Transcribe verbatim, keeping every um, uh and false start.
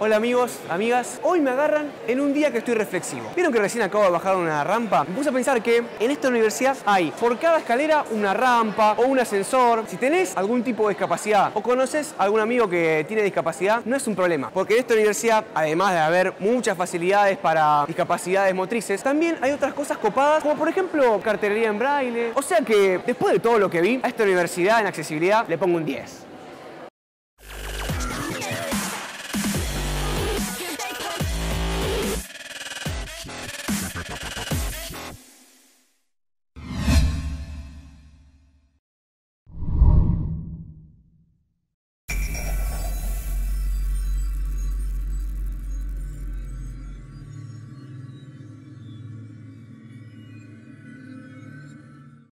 Hola amigos, amigas. Hoy me agarran en un día que estoy reflexivo. ¿Vieron que recién acabo de bajar una rampa? Me puse a pensar que en esta universidad hay por cada escalera una rampa o un ascensor. Si tenés algún tipo de discapacidad o conoces a algún amigo que tiene discapacidad, no es un problema. Porque en esta universidad, además de haber muchas facilidades para discapacidades motrices, también hay otras cosas copadas, como por ejemplo cartelería en braille. O sea que después de todo lo que vi, a esta universidad en accesibilidad le pongo un diez.